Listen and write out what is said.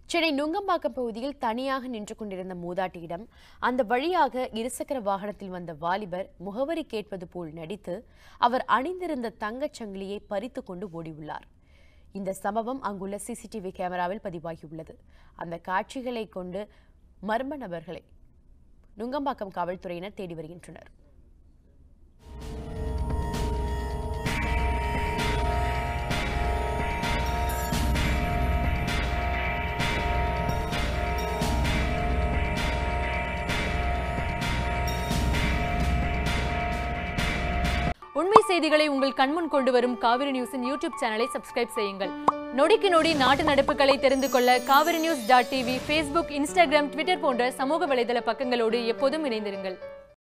சென்னை நுங்கம்பாக்கம் பகுதியில் தனியாக நின்று கொண்டிருந்த மூதாட்டியிடம் அந்த வழியாக இருசக்கர வாகனத்தில் வந்த வாலிபர் முகவரி கேட்பது போல் நடித்து அவர் அணிந்திருந்த தங்கச் சங்கிலியை பறித்து கொண்டு ஓடியுள்ளார். இந்த சம்பவம் அங்குள்ள சிசிடிவி கேமராவில் பதிவாகியுள்ளது. அந்த காட்சிகளை கொண்டு மர்ம நபர்களை நுங்கம்பாக்கம் காவல்துறையினர் தேடி வருகின்றனர். உண்மை செய்திகளை உங்கள் கண்முன் கொண்டு வரும் காவிரி நியூஸின் யூடியூப் சேனலை சப்ஸ்கிரைப் செய்யுங்கள். நொடிக்கு நொடி நாட்டு நடப்புகளை தெரிந்து கொள்ள காவிரி நியூஸ்.tv, Facebook, Instagram, Twitter போன்ற சமூக வலைதள பக்கங்களோடு எப்போதும் இணைந்திருங்கள்.